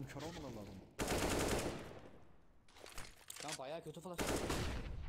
Oğlum kör olmaları lazım. Şu an bayağı kötü flash.